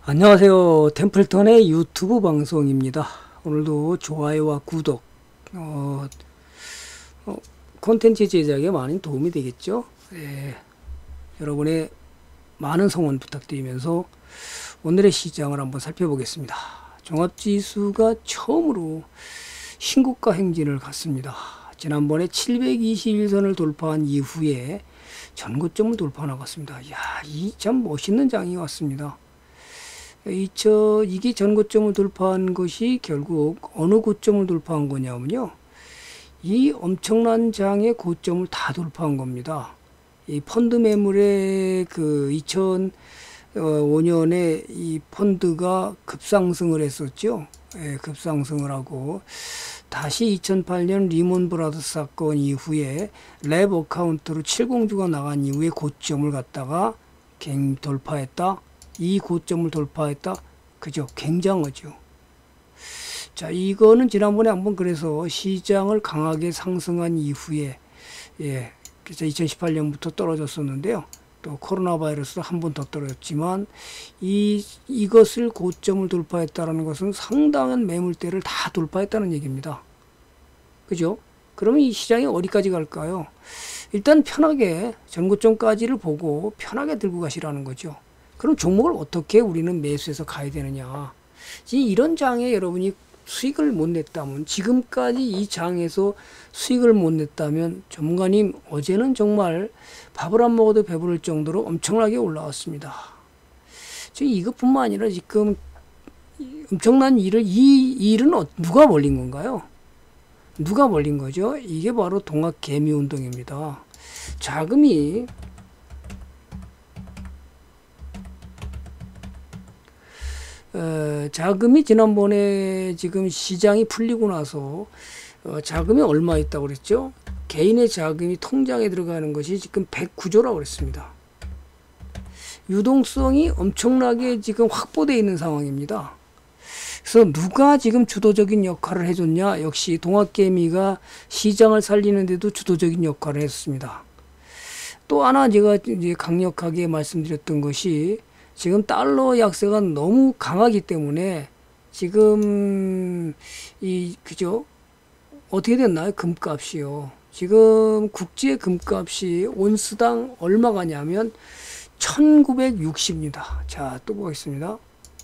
안녕하세요. 템플턴의 유튜브 방송입니다. 오늘도 좋아요와 구독, 콘텐츠 제작에 많은 도움이 되겠죠. 여러분의 많은 성원 부탁드리면서 오늘의 시장을 한번 살펴보겠습니다. 종합지수가 처음으로 신고가 행진을 갔습니다. 지난번에 721선을 돌파한 이후에 전고점을 돌파 나갔습니다. 이야, 이 참 멋있는 장이 왔습니다. 이게 전고점을 돌파한 것이 결국 어느 고점을 돌파한 거냐면요. 이 엄청난 장의 고점을 다 돌파한 겁니다. 이 펀드 매물의 그 2005년에 이 펀드가 급상승을 했었죠. 급상승을 하고 다시 2008년 리먼 브라더스 사건 이후에 랩 어카운트로 7공주가 나간 이후에 고점을 갖다가 돌파했다. 이 고점을 돌파했다. 그죠? 굉장하죠. 자, 이거는 지난번에 한번 그래서 시장을 강하게 상승한 이후에, 그래서 2018년부터 떨어졌었는데요. 또 코로나 바이러스도 한 번 더 떨어졌지만, 이것을 고점을 돌파했다는 것은 상당한 매물대를 다 돌파했다는 얘기입니다. 그죠? 그러면 이 시장이 어디까지 갈까요? 일단 편하게 전고점까지를 보고 편하게 들고 가시라는 거죠. 그럼 종목을 어떻게 우리는 매수해서 가야 되느냐. 이런 장에 여러분이 수익을 못 냈다면, 지금까지 이 장에서 수익을 못 냈다면, 전문가님, 어제는 정말 밥을 안 먹어도 배부를 정도로 엄청나게 올라왔습니다. 이것뿐만 아니라 지금 엄청난 일을, 이 일은 누가 벌린 건가요? 누가 벌린 거죠? 이게 바로 동학개미운동입니다. 자금이 지난번에 지금 시장이 풀리고 나서 자금이 얼마 있다고 그랬죠? 개인의 자금이 통장에 들어가는 것이 지금 109조라고 그랬습니다. 유동성이 엄청나게 지금 확보되어 있는 상황입니다. 그래서 누가 지금 주도적인 역할을 해줬냐? 역시 동학개미가 시장을 살리는데도 주도적인 역할을 했습니다. 또 하나 제가 이제 강력하게 말씀드렸던 것이 지금 달러 약세가 너무 강하기 때문에 지금 그죠? 어떻게 됐나요? 금값이요. 지금 국제 금값이 온스당 얼마 가냐면 1960입니다. 자, 또 보겠습니다.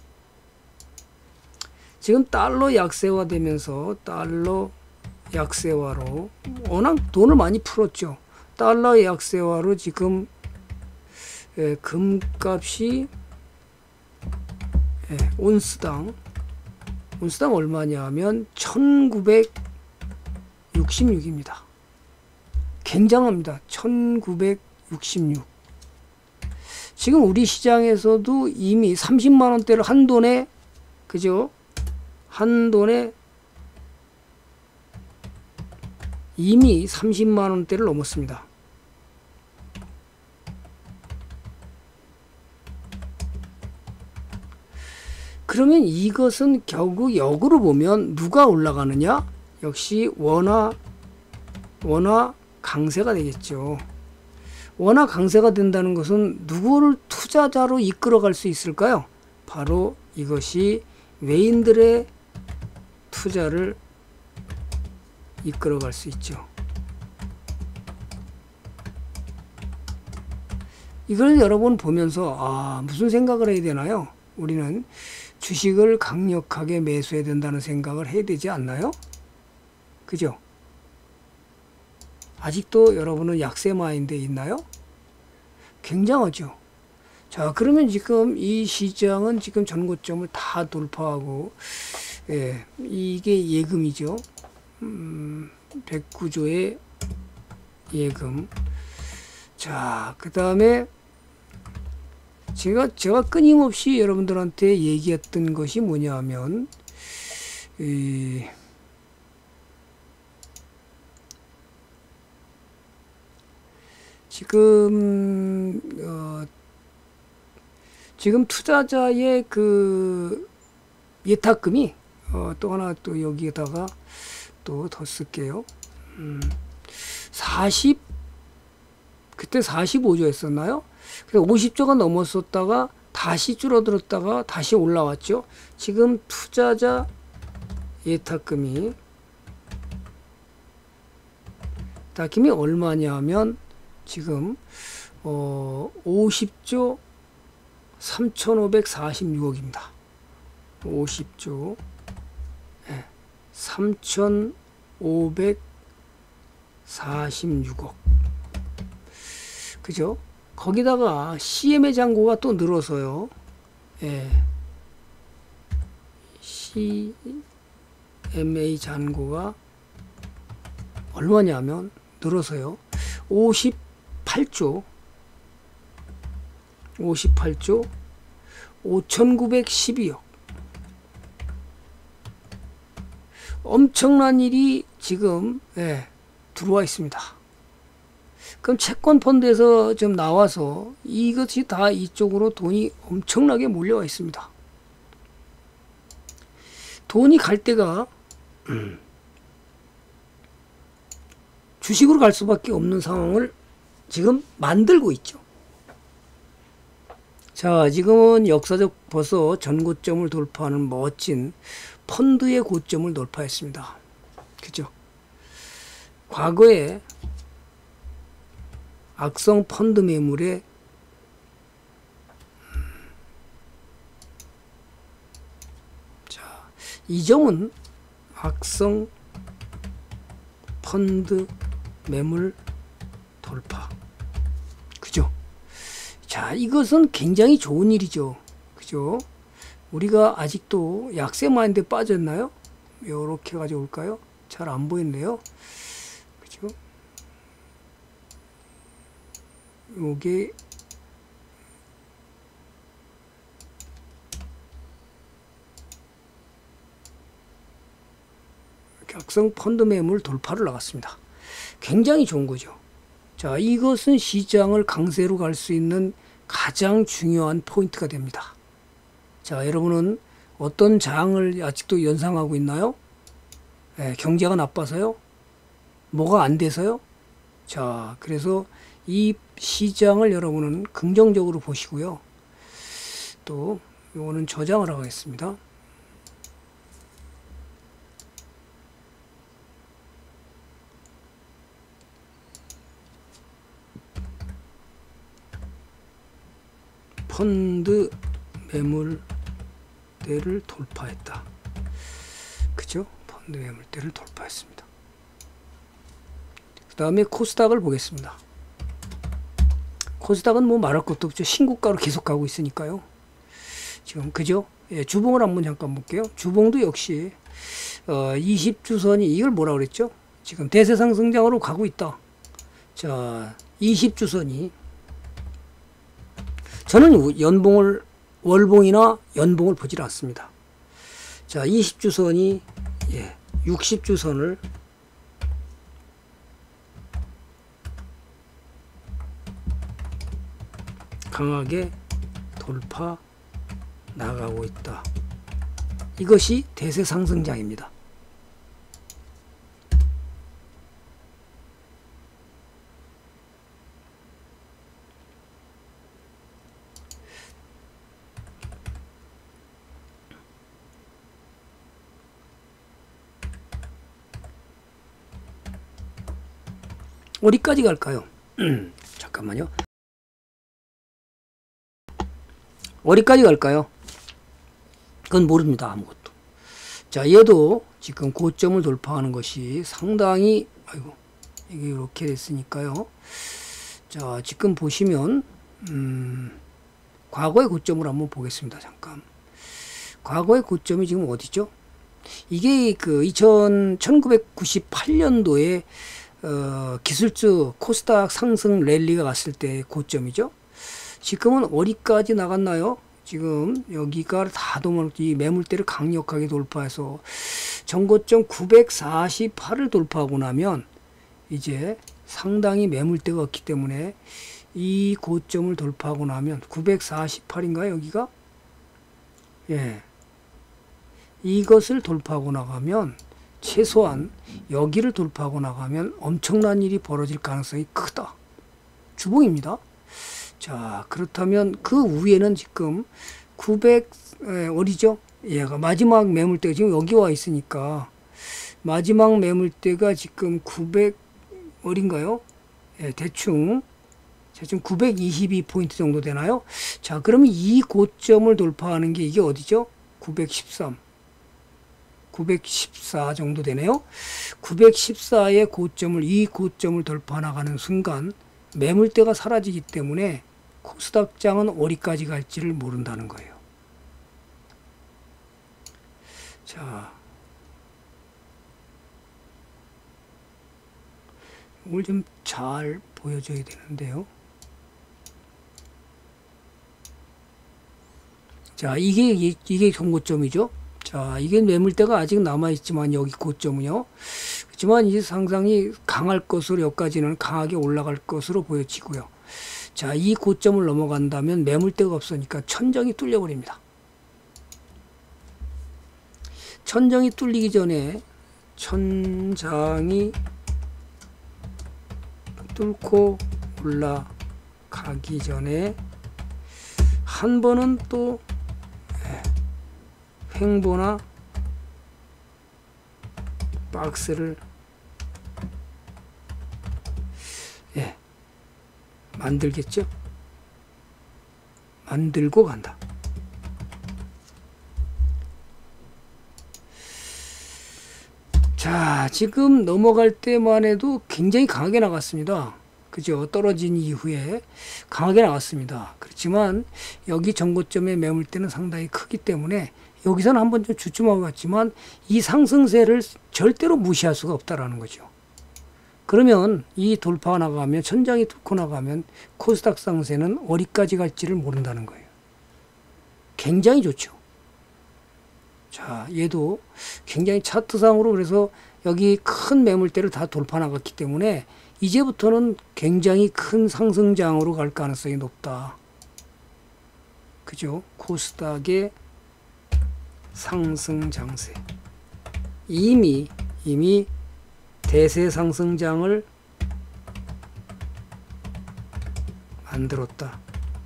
지금 달러 약세화 되면서 달러 약세화로 워낙 돈을 많이 풀었죠. 달러 약세화로 지금 금값이 온스당 얼마냐 하면 1966입니다. 굉장합니다. 1966. 지금 우리 시장에서도 이미 30만원대를 한돈에, 그죠? 한돈에 이미 30만원대를 넘었습니다. 그러면 이것은 결국 역으로 보면 누가 올라가느냐? 역시 원화 강세가 되겠죠. 원화 강세가 된다는 것은 누구를 투자자로 이끌어갈 수 있을까요? 바로 이것이 외인들의 투자를 이끌어갈 수 있죠. 이걸 여러분 보면서 무슨 생각을 해야 되나요? 우리는 주식을 강력하게 매수해야 된다는 생각을 해야 되지 않나요? 그죠? 아직도 여러분은 약세 마인드에 있나요? 굉장하죠. 자, 그러면 지금 이 시장은 지금 전고점을 다 돌파하고, 이게 예금이죠. 109조의 예금. 자, 그 다음에 제가 끊임없이 여러분들한테 얘기했던 것이 뭐냐 하면, 지금 투자자의 그 예탁금이, 또 하나 또 여기에다가 또 더 쓸게요. 그때 45조 했었나요? 그래서 50조가 넘었었다가 다시 줄어들었다가 다시 올라왔죠. 지금 투자자 예탁금이 얼마냐면 지금 50조 3,546억입니다. 50조 3,546억. 그죠? 거기다가 CMA 잔고가 또 늘어서요. 예. CMA 잔고가 얼마냐면 늘어서요. 58조 5,912억. 엄청난 일이 지금 들어와 있습니다. 그럼 채권 펀드에서 좀 나와서 이것이 다 이쪽으로 돈이 엄청나게 몰려와 있습니다. 돈이 갈 때가 주식으로 갈 수밖에 없는 상황을 지금 만들고 있죠. 자, 지금은 역사적 벌써 전고점을 돌파하는 멋진 펀드의 고점을 돌파했습니다. 그죠? 과거에 악성 펀드 매물에 자, 이 점은 악성 펀드 매물 돌파. 그죠? 자, 이것은 굉장히 좋은 일이죠. 그죠? 우리가 아직도 약세 마인드에 빠졌나요? 요렇게 가져올까요? 잘 안 보이네요. 그죠? 요게 악성 펀드 매물 돌파를 나갔습니다. 굉장히 좋은 거죠. 자, 이것은 시장을 강세로 갈 수 있는 가장 중요한 포인트가 됩니다. 자, 여러분은 어떤 장을 아직도 연상하고 있나요? 경제가 나빠서요? 뭐가 안 돼서요? 자, 그래서 이 시장을 여러분은 긍정적으로 보시고요. 또 요거는 저장을 하겠습니다. 펀드 매물대를 돌파했다. 그죠? 펀드 매물대를 돌파했습니다. 그 다음에 코스닥을 보겠습니다. 코스닥은 뭐 말할 것도 없죠. 신고가로 계속 가고 있으니까요. 지금 그죠? 예, 주봉을 한번 잠깐 볼게요. 주봉도 역시 20주선이 이걸 뭐라 그랬죠? 지금 대세 상승장으로 가고 있다. 자, 20주선이 저는 연봉을 월봉이나 연봉을 보질 않습니다. 자, 20주선이 60주선을 강하게 돌파 나가고 있다. 이것이 대세 상승장입니다. 어디까지 갈까요? 잠깐만요. 어디까지 갈까요? 그건 모릅니다. 아무것도. 자, 얘도 지금 고점을 돌파하는 것이 상당히, 아이고, 이게 이렇게 됐으니까요. 자, 지금 보시면, 과거의 고점을 한번 보겠습니다. 잠깐. 과거의 고점이 지금 어디죠? 이게 그 1998년도에 기술주 코스닥 상승 랠리가 갔을 때 고점이죠. 지금은 어디까지 나갔나요? 지금 여기가 다 이 매물대를 강력하게 돌파해서 전고점 948을 돌파하고 나면 이제 상당히 매물대가 없기 때문에 이 고점을 돌파하고 나면 948인가요? 여기가? 예. 이것을 돌파하고 나가면 최소한 여기를 돌파하고 나가면 엄청난 일이 벌어질 가능성이 크다. 주봉입니다. 자, 그렇다면 그 위에는 지금 900, 어디죠? 얘가 마지막 매물대가 지금 여기 와 있으니까 마지막 매물대가 지금 900 어딘가요? 예, 대충 지금 922포인트 정도 되나요? 자, 그러면 이 고점을 돌파하는 게 이게 어디죠? 913, 914 정도 되네요. 914의 고점을, 이 고점을 돌파 나가는 순간 매물대가 사라지기 때문에 코스닥장은 어디까지 갈지를 모른다는 거예요. 자, 이걸 좀 잘 보여줘야 되는데요. 자, 이게 종고점이죠. 자, 이게 매물대가 아직 남아있지만 여기 고점은요. 그렇지만 이 상상이 강할 것으로 여기까지는 강하게 올라갈 것으로 보여지고요. 자, 이 고점을 넘어간다면 매물대가 없으니까 천정이 뚫려버립니다. 천정이 뚫리기 전에 천장이 뚫고 올라가기 전에 한 번은 또 횡보나 박스를 만들겠죠. 만들고 간다. 자, 지금 넘어갈 때만 해도 굉장히 강하게 나갔습니다. 그죠? 떨어진 이후에 강하게 나갔습니다. 그렇지만 여기 전고점의 매물대는 상당히 크기 때문에 여기서는 한번 좀 주춤하고 갔지만 이 상승세를 절대로 무시할 수가 없다라는 거죠. 그러면 이 돌파가 나가면, 천장이 뚫고 나가면 코스닥 상세는 어디까지 갈지를 모른다는 거예요. 굉장히 좋죠. 자, 얘도 굉장히 차트상으로 그래서 여기 큰 매물대를 다 돌파 나갔기 때문에 이제부터는 굉장히 큰 상승장으로 갈 가능성이 높다. 그죠? 코스닥의 상승 장세. 이미 대세 상승장을 만들었다.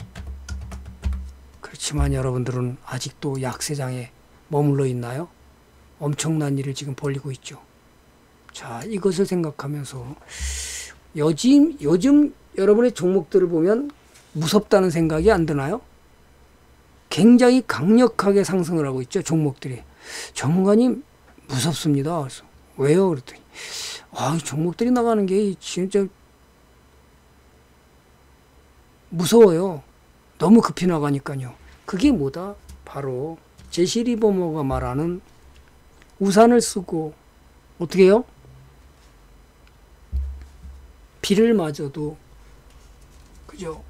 그렇지만 여러분들은 아직도 약세장에 머물러 있나요? 엄청난 일을 지금 벌이고 있죠. 자, 이것을 생각하면서 요즘 여러분의 종목들을 보면 무섭다는 생각이 안 드나요? 굉장히 강력하게 상승을 하고 있죠, 종목들이. 전문가님, 무섭습니다. 그래서 왜요? 그랬더니 종목들이 나가는 게 진짜 무서워요. 너무 급히 나가니까요. 그게 뭐다? 바로 제시 리버머가 말하는 우산을 쓰고 어떻게 해요? 비를 맞아도 그죠?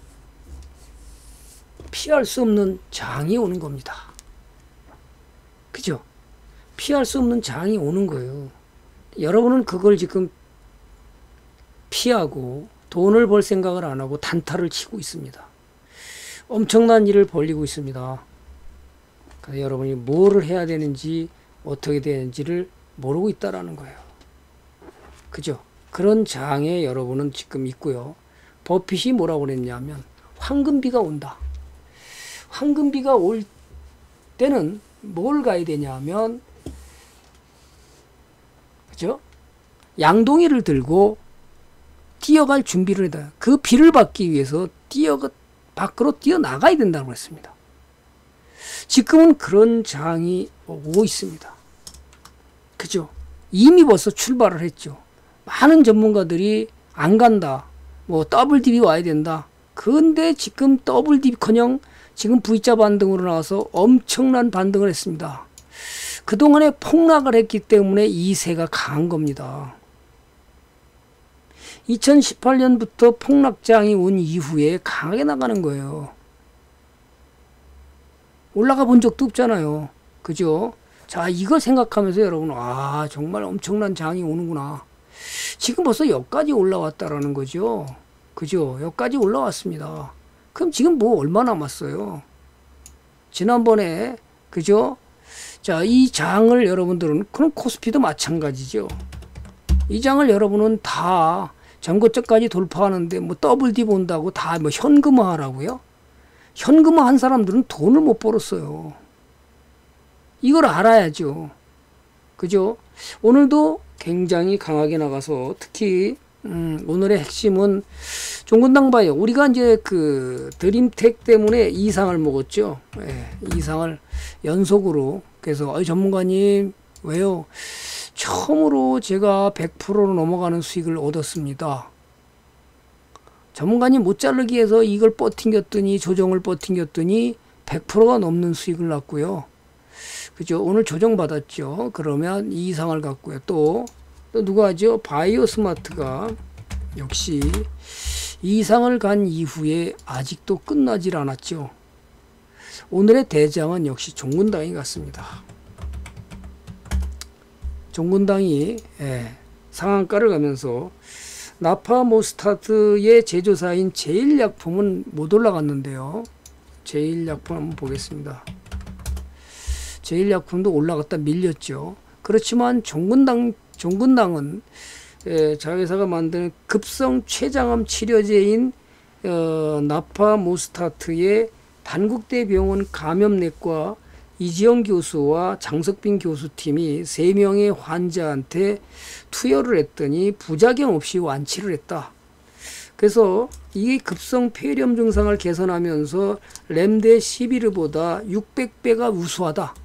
피할 수 없는 장이 오는 겁니다. 그죠? 피할 수 없는 장이 오는 거예요. 여러분은 그걸 지금 피하고 돈을 벌 생각을 안 하고 단타를 치고 있습니다. 엄청난 일을 벌이고 있습니다. 그래서 여러분이 뭐를 해야 되는지 어떻게 되는지를 모르고 있다라는 거예요. 그죠? 그런 장에 여러분은 지금 있고요. 버핏이 뭐라고 그랬냐면 황금비가 온다. 황금비가 올 때는 뭘 가야 되냐면 그죠? 양동이를 들고 뛰어갈 준비를 해다. 그 비를 받기 위해서 밖으로 뛰어나가야 된다고 했습니다. 지금은 그런 장이 오고 있습니다. 그죠? 이미 벌써 출발을 했죠. 많은 전문가들이 안 간다. 뭐 더블 딥이 와야 된다. 근데 지금 더블 딥커녕 지금 V자 반등으로 나와서 엄청난 반등을 했습니다. 그동안에 폭락을 했기 때문에 이 세가 강한 겁니다. 2018년부터 폭락장이 온 이후에 강하게 나가는 거예요. 올라가 본 적도 없잖아요. 그죠? 자, 이걸 생각하면서 여러분, 정말 엄청난 장이 오는구나. 지금 벌써 여기까지 올라왔다라는 거죠. 그죠? 여기까지 올라왔습니다. 그럼 지금 뭐 얼마 남았어요? 지난번에, 그죠? 자, 이 장을 여러분들은, 그럼 코스피도 마찬가지죠. 이 장을 여러분은 다 전고점까지 돌파하는데 뭐 더블 D 본다고 다 뭐 현금화하라고요? 현금화한 사람들은 돈을 못 벌었어요. 이걸 알아야죠. 그죠? 오늘도 굉장히 강하게 나가서 특히 오늘의 핵심은 종근당 바이오. 우리가 이제 그 드림텍 때문에 2상을 먹었죠. 예, 2상을 연속으로. 그래서 전문가님 왜요? 처음으로 제가 100%로 넘어가는 수익을 얻었습니다. 전문가님 못 자르기 위해서 이걸 버팅겼더니 조정을 버팅겼더니 100%가 넘는 수익을 났고요. 그죠? 오늘 조정받았죠. 그러면 이 이상을 갖고요. 또 누가 하죠? 바이오 스마트가 역시 이 이상을 간 이후에 아직도 끝나질 않았죠. 오늘의 대장은 역시 종근당이 같습니다. 종근당이 상한가를 가면서 나파모스타트의 제조사인 제일약품은 못 올라갔는데요. 제일약품 한번 보겠습니다. 제일약품도 올라갔다 밀렸죠. 그렇지만 종근당은 자회사가 만드는 급성 췌장암 치료제인 나파모스타트의 단국대 병원 감염내과 이지영 교수와 장석빈 교수팀이 3명의 환자한테 투여를 했더니 부작용 없이 완치를 했다. 그래서 이 급성 폐렴 증상을 개선하면서 렘데시비르보다 600배가 우수하다.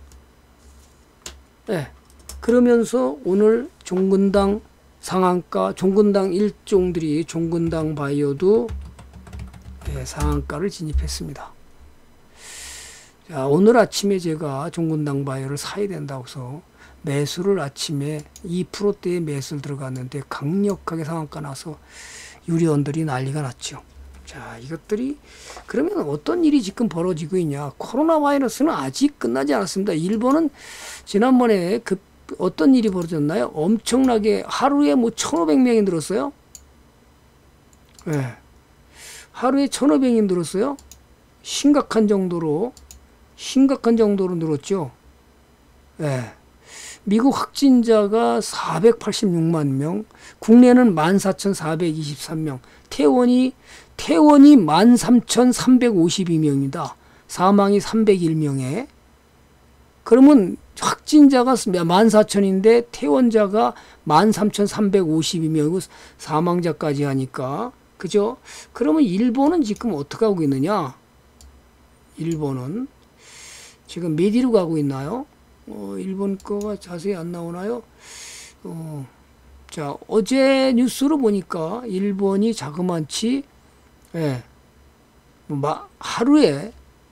그러면서 오늘 종근당 상한가, 종근당 일종들이 종근당 바이오도 상한가를 진입했습니다. 자, 오늘 아침에 제가 종근당 바이오를 사야 된다고 해서 매수를 아침에 2%대의 매수를 들어갔는데 강력하게 상한가 나서 유리원들이 난리가 났죠. 자, 이것들이 그러면 어떤 일이 지금 벌어지고 있냐? 코로나 바이러스는 아직 끝나지 않았습니다. 일본은 지난번에 어떤 일이 벌어졌나요? 엄청나게 하루에 뭐 1,500명이 늘었어요. 하루에 1,500명이 늘었어요. 심각한 정도로 늘었죠. 미국 확진자가 486만 명, 국내는 14,423명, 퇴원이 13,352명이다. 사망이 301명에. 그러면 확진자가 14,000인데 퇴원자가 13,352명이고 사망자까지 하니까, 그죠? 그러면 일본은 지금 어떻게 하고 있느냐? 일본은 지금 몇 위로 가고 있나요? 일본 거가 자세히 안 나오나요? 자, 어제 뉴스로 보니까 일본이 자그만치 하루에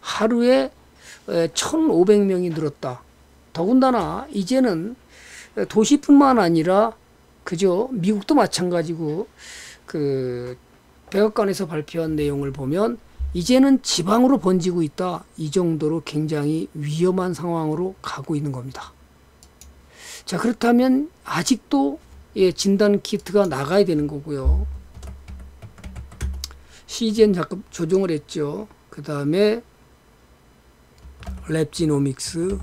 1,500명이 늘었다. 더군다나 이제는 도시뿐만 아니라 그죠? 미국도 마찬가지고 그 백악관에서 발표한 내용을 보면 이제는 지방으로 번지고 있다. 이 정도로 굉장히 위험한 상황으로 가고 있는 겁니다. 자, 그렇다면 아직도 진단 키트가 나가야 되는 거고요. CGN 자꾸 조정을 했죠. 그 다음에 랩지노믹스,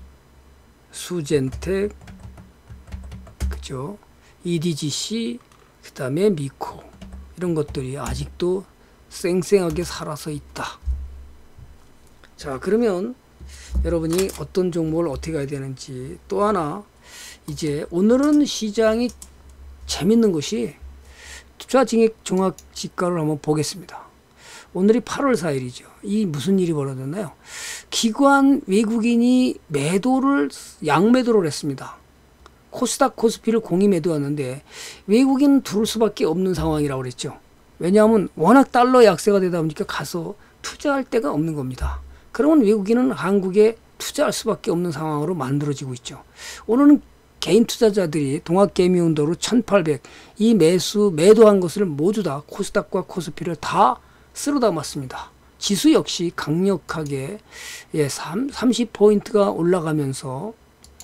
수젠텍, 그죠? EDGC, 그 다음에 미코, 이런 것들이 아직도 쌩쌩하게 살아서 있다. 자, 그러면 여러분이 어떤 종목을 어떻게 가야 되는지 또 하나, 이제 오늘은 시장이 재밌는 것이 투자증액 종합지가를 한번 보겠습니다. 오늘이 8월 4일이죠. 이 무슨 일이 벌어졌나요? 기관 외국인이 양매도를 했습니다. 코스닥 코스피를 공이 매도하는데 외국인은 들어올 수밖에 없는 상황이라고 그랬죠. 왜냐하면 워낙 달러 약세가 되다 보니까 가서 투자할 데가 없는 겁니다. 그러면 외국인은 한국에 투자할 수밖에 없는 상황으로 만들어지고 있죠. 오늘은 개인 투자자들이 동학개미운동으로 1,800 이 매도한 것을 모두 다 코스닥과 코스피를 다 쓸어 담았습니다. 지수 역시 강력하게 30포인트가 올라가면서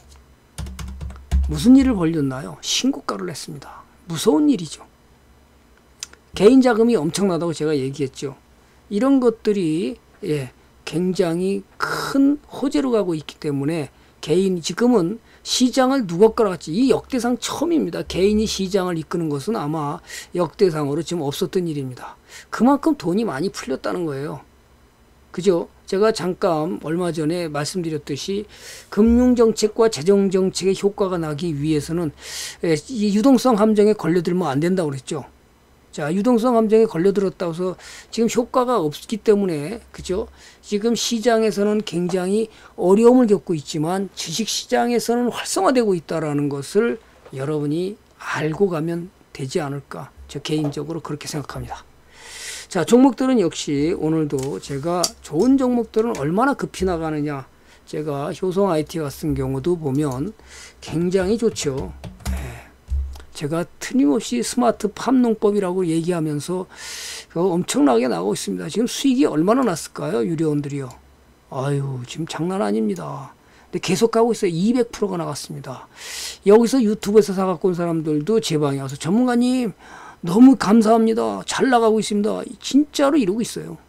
무슨 일을 벌였나요? 신고가를 냈습니다. 무서운 일이죠. 개인 자금이 엄청나다고 제가 얘기했죠. 이런 것들이 굉장히 큰 호재로 가고 있기 때문에 지금은 시장을 누가 끌어갔지? 이 역대상 처음입니다. 개인이 시장을 이끄는 것은 아마 역대상으로 지금 없었던 일입니다. 그만큼 돈이 많이 풀렸다는 거예요. 그죠? 제가 잠깐 얼마 전에 말씀드렸듯이 금융정책과 재정정책의 효과가 나기 위해서는 이 유동성 함정에 걸려들면 안 된다고 그랬죠. 자, 유동성 함정에 걸려들었다고 해서 지금 효과가 없기 때문에, 그죠? 지금 시장에서는 굉장히 어려움을 겪고 있지만 주식시장에서는 활성화되고 있다는 것을 여러분이 알고 가면 되지 않을까. 저 개인적으로 그렇게 생각합니다. 자, 종목들은 역시 오늘도 제가 좋은 종목들은 얼마나 급히 나가느냐. 제가 효성 IT 같은 경우도 보면 굉장히 좋죠. 제가 틀림없이 스마트 팜농법이라고 얘기하면서 엄청나게 나가고 있습니다. 지금 수익이 얼마나 났을까요? 유료원들이요. 아유, 지금 장난 아닙니다. 근데 계속 가고 있어요. 200%가 나갔습니다. 여기서 유튜브에서 사갖고 온 사람들도 제 방에 와서 전문가님 너무 감사합니다. 잘 나가고 있습니다. 진짜로 이러고 있어요.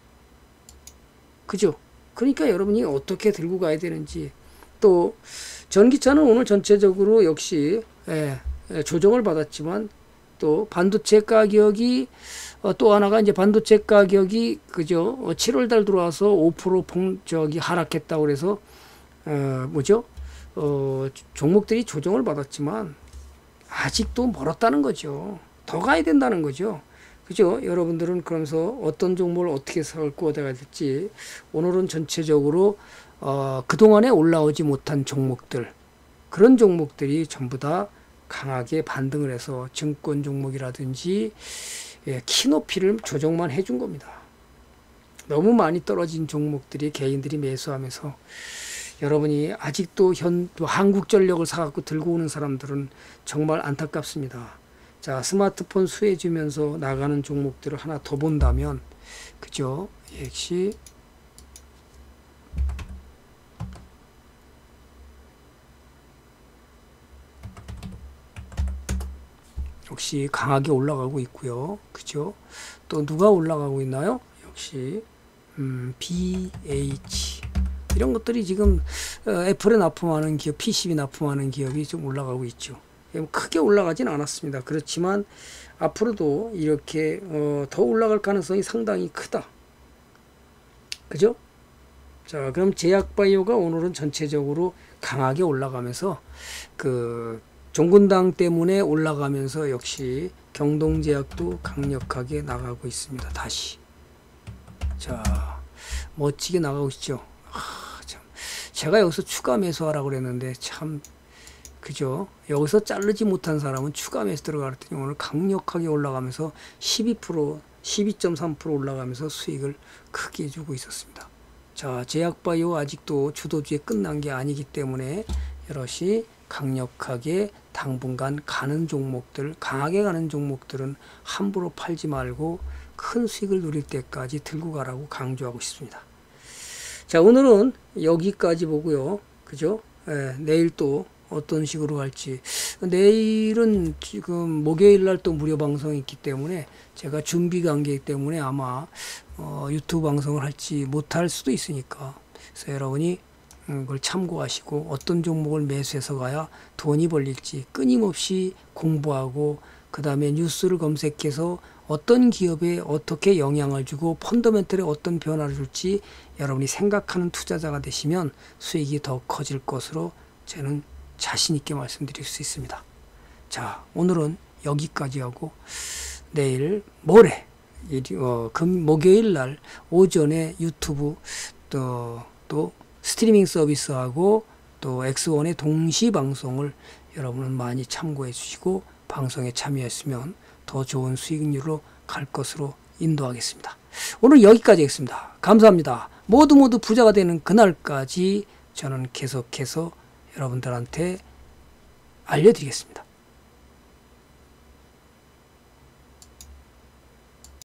그죠? 그러니까 여러분이 어떻게 들고 가야 되는지. 또 전기차는 오늘 전체적으로 역시 조정을 받았지만 또 반도체 가격이 또 하나가 이제 반도체 가격이 그죠? 7월 달 들어와서 5% 하락했다고 그래서 종목들이 조정을 받았지만 아직도 멀었다는 거죠. 더 가야 된다는 거죠. 그죠? 여러분들은 그러면서 어떤 종목을 어떻게 살고 어디가 될지 오늘은 전체적으로 그동안에 올라오지 못한 종목들, 그런 종목들이 전부 다 강하게 반등을 해서 증권 종목이라든지 키 높이를 조정만 해준 겁니다. 너무 많이 떨어진 종목들이 개인들이 매수하면서 여러분이 아직도 한국전력을 사갖고 들고 오는 사람들은 정말 안타깝습니다. 자, 스마트폰 수혜주면서 나가는 종목들을 하나 더 본다면, 그죠? 역시 강하게 올라가고 있고요. 그죠? 또 누가 올라가고 있나요? 역시 BH 이런 것들이 지금 애플에 납품하는 기업, PCB 납품하는 기업이 좀 올라가고 있죠. 크게 올라가진 않았습니다. 그렇지만 앞으로도 이렇게 더 올라갈 가능성이 상당히 크다. 그죠? 자, 그럼 제약바이오가 오늘은 전체적으로 강하게 올라가면서 종근당 때문에 올라가면서 역시 경동제약도 강력하게 나가고 있습니다. 다시. 자, 멋지게 나가고 있죠. 참. 제가 여기서 추가 매수하라고 그랬는데 참, 그죠? 여기서 자르지 못한 사람은 추가 매수 들어가랬더니 오늘 강력하게 올라가면서 12.3% 올라가면서 수익을 크게 주고 있었습니다. 자, 제약바이오 아직도 주도주에 끝난 게 아니기 때문에 여럿이 강력하게 당분간 가는 종목들, 강하게 가는 종목들은 함부로 팔지 말고 큰 수익을 누릴 때까지 들고 가라고 강조하고 싶습니다. 자, 오늘은 여기까지 보고요. 그죠? 내일 또 어떤 식으로 갈지. 내일은 지금 목요일 날 또 무료 방송이 있기 때문에 제가 준비 관계이기 때문에 아마 유튜브 방송을 할지 못할 수도 있으니까. 그래서 여러분이 그걸 참고하시고 어떤 종목을 매수해서 가야 돈이 벌릴지 끊임없이 공부하고 그 다음에 뉴스를 검색해서 어떤 기업에 어떻게 영향을 주고 펀더멘털에 어떤 변화를 줄지 여러분이 생각하는 투자자가 되시면 수익이 더 커질 것으로 저는 자신 있게 말씀드릴 수 있습니다. 자, 오늘은 여기까지 하고 내일 모레 목요일 날 오전에 유튜브 또 스트리밍 서비스하고 또 X1의 동시 방송을 여러분은 많이 참고해 주시고 방송에 참여했으면 더 좋은 수익률로 갈 것으로 인도하겠습니다. 오늘 여기까지 하겠습니다. 감사합니다. 모두 부자가 되는 그날까지 저는 계속해서 여러분들한테 알려드리겠습니다.